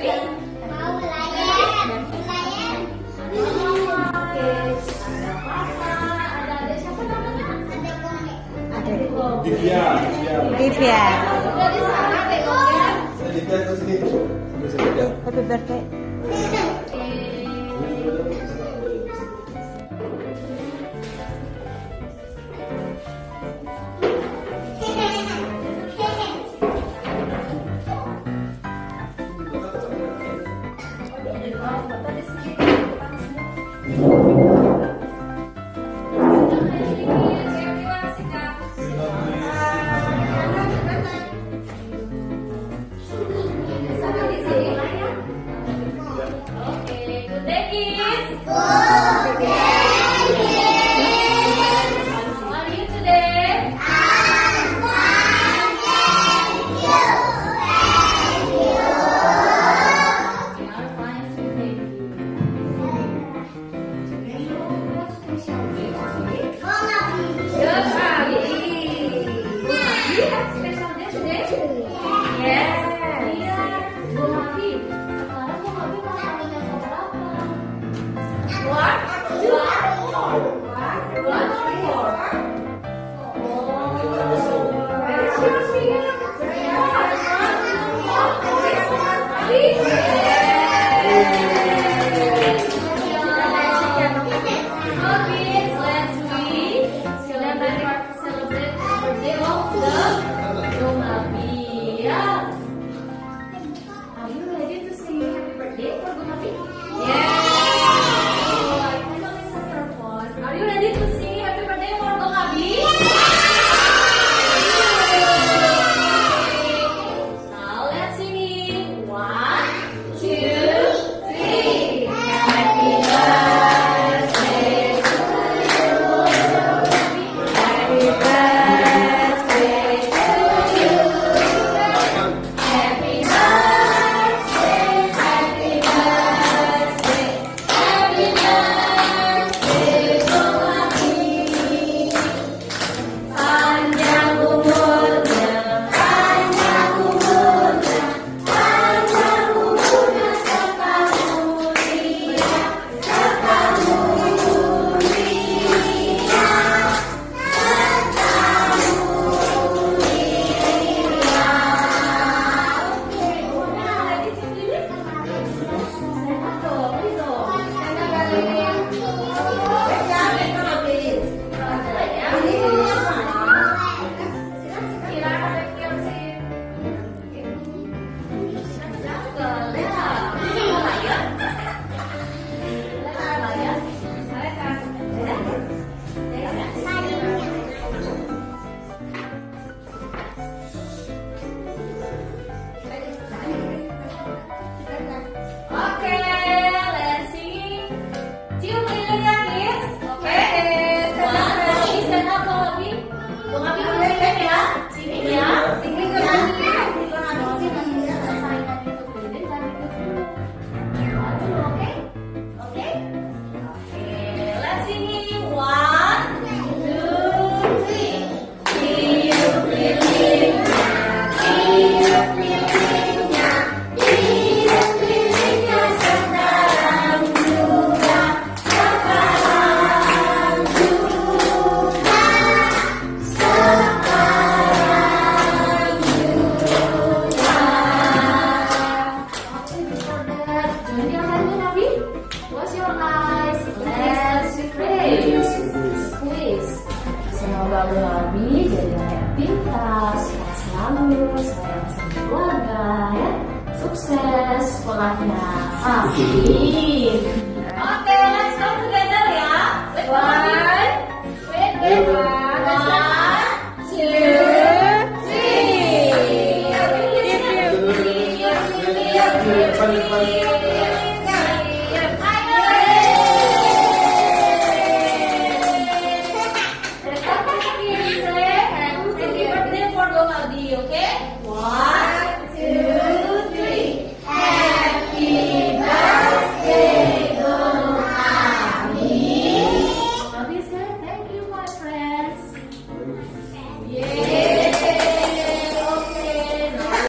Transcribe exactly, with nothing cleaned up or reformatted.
Mau layan. Layan. Oke. Ada papa, ada ada siapa namanya? Ada Kome. Ada Kome. Divya, Divya. Divya. Udah di sana deh Kome. Divya ke sini. Sampai sini ya. Happy birthday. Semoga Abi jadi anak yang pintar, sehat selalu, sayang sama keluarga, ya. Sukses sekolahnya. Amin. Oke, let's go together ya. One, wait, wait, one, two, three. Yeah.